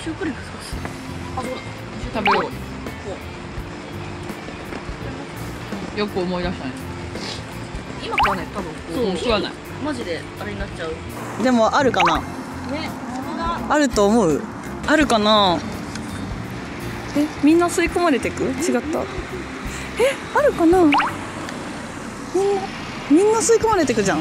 シュークリーム少し。あ、そうだ。 食べよう。よく思い出したね。 今からね、多分そう食わない。 マジであれになっちゃう。 でもあるかな。 ね、 あると思う。あるかな。みんな吸い込まれてく？違った。あるかな。みんな吸い込まれてくじゃん。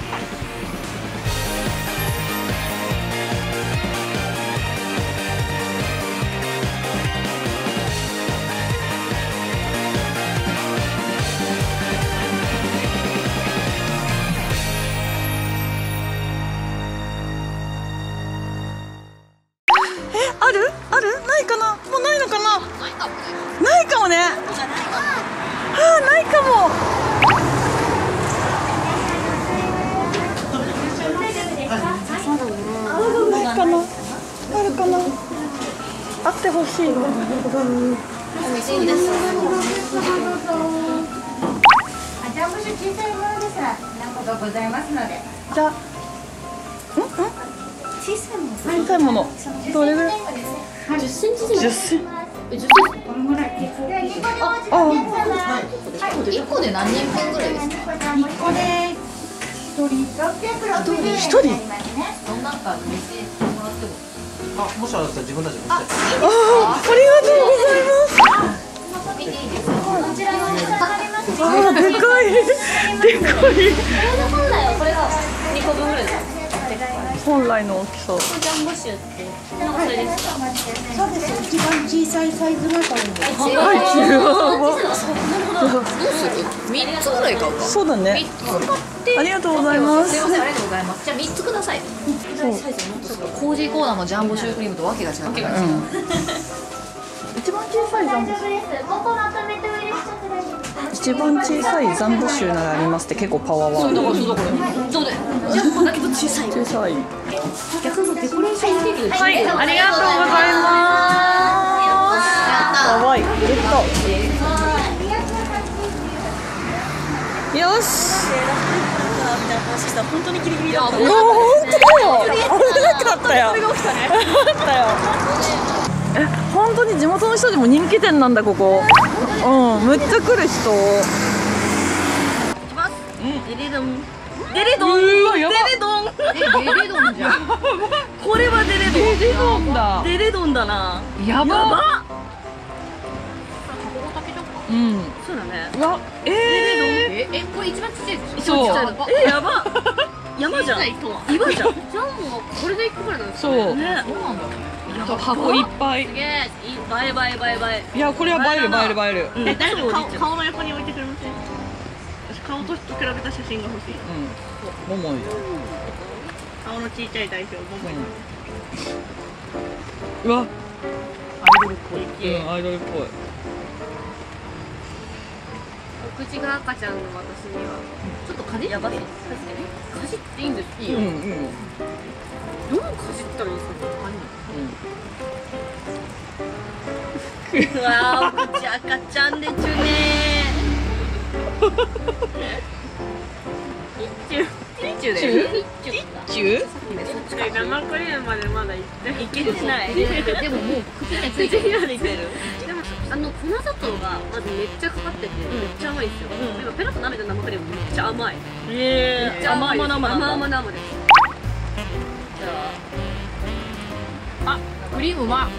あるないかな。もうないのかな。ないかもね。ないかも。ないかな。あるかな。あってほしい。 そうです。ジャンボ酒小さいものですが何個かございますので。 じゃあ、 小さいもの。 小さいもの。どれぐらい ？10センチで。 10センチ。 このぐらい。1 個で何人分ぐらいですか？ 1個で1人660円。 1人。 どんなんか見せてもらっても。 もしあれだったら自分たちでありがとうございます。 見ていいですか？こちらの大きさがありますね。 でかい。でかい。 本来はこれが2個分ぐらいです。 本来の大きさ。 ジャンボ酒ってなんかそれですか？ そうです。一番小さいサイズが買うんです。 はい、 どうする？3つぐらい買うか。 そうだね。ありがとうございます。 すいません、ありがとうございます。じゃあ3つください。コージーコーナーのジャンボシュークリームとわけが違う。 一番小さいジャンボ。 ここまとめてお入れしちゃって大丈夫です。 一番小さいジャンボシューならありますって結構パワーはある。 そうだよ。ジャンボだけど小さい。 小さい。 逆のデコレーションテープ。 はい、ありがとうございます。やばい、ゲット。よし。 本当にギリギリだった。 本当だよ。危なくなったよ。 それが起きたね。 あったよ。本当に地元の人でも人気店なんだここ。むっちゃ来る人。 いきます。デレドン。デレドン。デレドン。 デレドンじゃん。 これはデレドン。 デレドンだ。 デレドンだな。 やば。 そうだね。 うわ、 これ一番ちっちゃいでしょ？ そう。 やば。山じゃん。岩じゃん。 ジャンボはこれで1個ぐらいなんですか？ そう。 ね。 そうなんだ。 箱いっぱい。 すげえ。映え。 いや、これは映える。 大丈夫。顔の横に置いてくれません？私顔と比べた写真が欲しい。 ももい。 顔のちいちゃい代表ももい。 うわ。 アイドルっぽい。 アイドルっぽい。 お口が赤ちゃんの私にはちょっとかじって。 やばい。 かじっていいんです。いいよ。 うん。 どうかじったらいいですか？ うわー、お口赤ちゃんでちゅねー。一中だよ。 中？ 生クリームまでまだいけてない。 でももう口についてる。でも粉砂糖がまずめっちゃかかっててめっちゃ甘いんですよ。今ペロッと舐めた生クリームめっちゃ甘い。めっちゃ甘い。甘々です。じゃあ、クリームは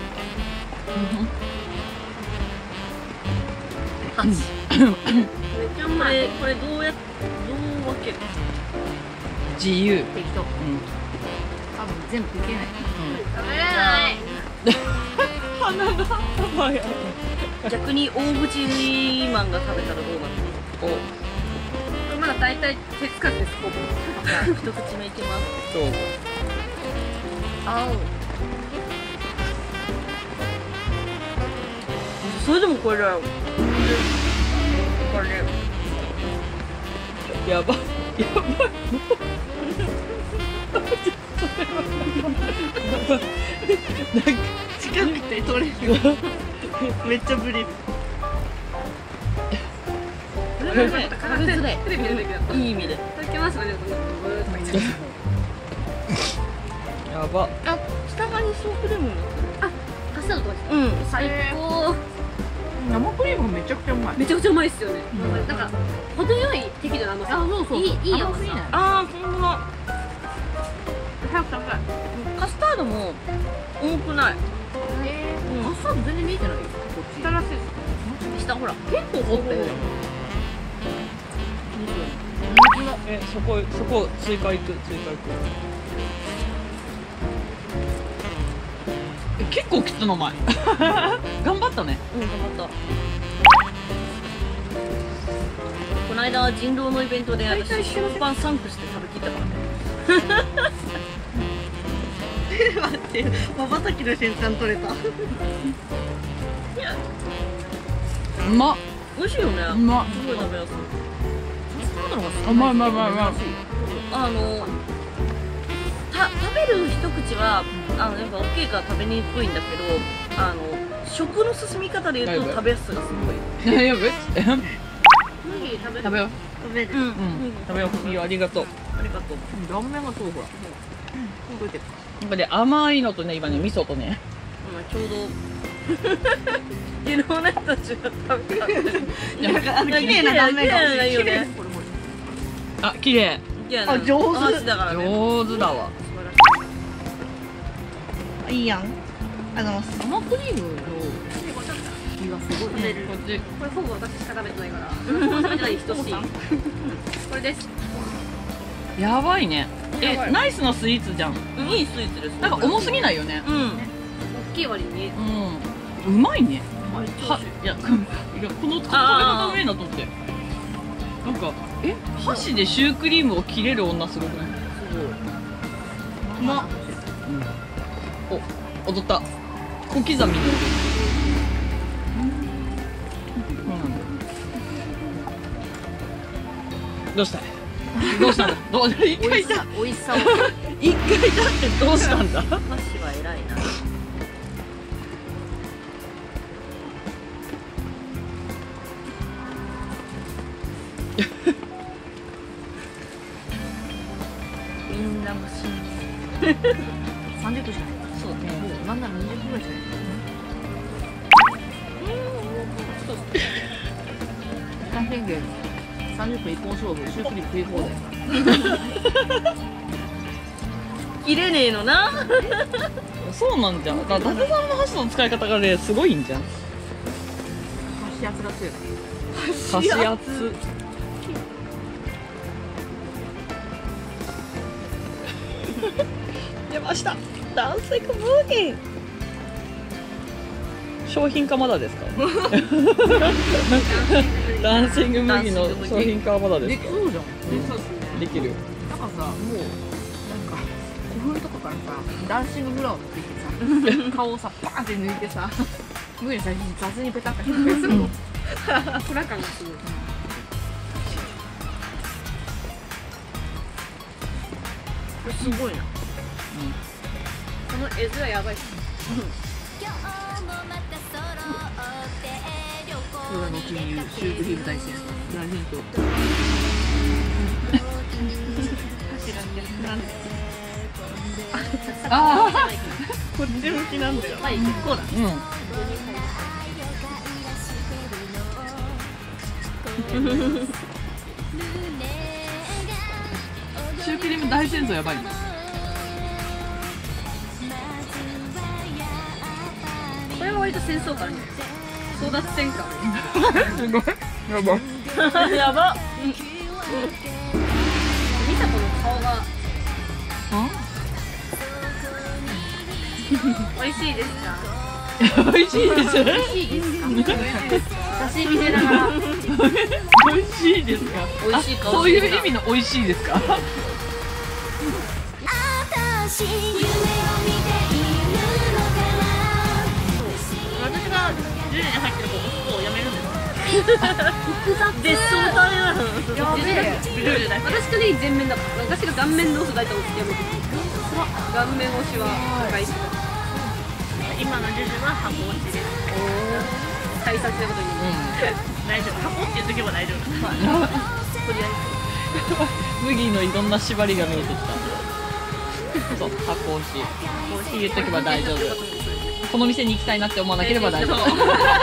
8。めっちゃ甘い。 これどう分ける？ 自由。 適当。多分全部いけない。 食べれない。逆に大口マンが食べたらどうなるの？ これまだ大体手つかずです。ほぼ。 じゃあ一口目いきます。 どうぞ。 それでもこれだよ。これ。 やばい。 近くて取れる。めっちゃブリ。 食べづらい。テレビ出てくる。 いい意味で。 いただきますね。 やば。 下がにソープレモンだった。 最高。 生クリームめちゃくちゃうまい。 めちゃくちゃうまいっすよね。なんか程よい適度な甘さ。いい甘さ。 あー、ほんま早く食べたい。カスタードも重くない。 カスタード全然見えてないよ。こっち。 下らしいです。 下ほら。 結構掘ったよ。そこ追加行く。結構切ったのお前。頑張ったね。 頑張った。この間人狼のイベントで私食パン3個して食べきったからね。 待って、まばたきの瞬間取れた。 うまっ。 美味しいよね。 うまっ。 すごい食べやすい。 うまい。 食べる一口はやっぱ大きいから食べにくいんだけど、食の進み方で言うと食べやすさがすごい。 大丈夫？ 麦食べる。 食べよう。 食べる。 食べよう。いいよ、ありがとう。 ありがとう。 断面がそうほら。なんかね、甘いのとね、今ね、味噌とね。 ちょうど。昨日のやつたちが食べた。 なんか綺麗な断面が綺麗ないよね。 あ、綺麗。 あ、上手だからね。 上手だわ。 いいやん。 生クリームの気がすごい。こっち。 これほぼ私しか食べてないから。食べてない人しい。これです。 やばいね。ナイスなスイーツじゃん。 いいスイーツです。 なんか重すぎないよね。 大きい割に。 うまいね。いや、この壁の上だとって。なんか、箸でシュークリームを切れる女すごくない？すごい。うまっ。お、踊った。小刻みに。どうした？どうしたんだ？一回いた。 美味しさを。 一回いたってどうしたんだ？ 箸は偉いな。みんな無心。 30分しかない。そう。もうなんなら20分ぐらいしかない。時間宣言。30分一本勝負、シュークリーム食い放題。 切れねえのな。 そうなんじゃん。だから伊達さんの箸の使い方がね、すごいんじゃん。箸圧が強い。箸圧。出ました。ダンシングムーギー。商品化まだですか？ダンシング麦の商品化はまだですか？できそうじゃん。できる。だからさ、もうなんか古風とかからさ、ダンシングフラワーって言ってさ、顔をさバーンって抜いてさ、麦にさ雑にペタッとしてするの。フラ感がすごい。 これすごいな。この絵面やばいっす。 これの金融シュークリーム大戦大ヒント。ああ、 こっち向きなんだよ。 はい、結構だ。 シュークリーム大戦争やばいね。 これは割と戦争感あるね。争奪戦感。 すごい。やば。 やば。見たこの顔が。美味しいですか。 美味しいです。 美味しいですか。写真見せながら。 美味しいですか。 美味しいか。 そういう意味の美味しいですか。 私が10年入ってる子をやめるんですか？ 複雑でそうだよ。私とね全面だから。私が顔面同士大体押してやめて。顔面押しは高い。 今のジュジュは箱押しです。 大切なことに。 大丈夫。箱って言っとけば大丈夫。 とりあえず。 麦のいろんな縛りが見えてきた。そう、箱押し。言っとけば大丈夫。 この店に行きたいなって思わなければ大丈夫。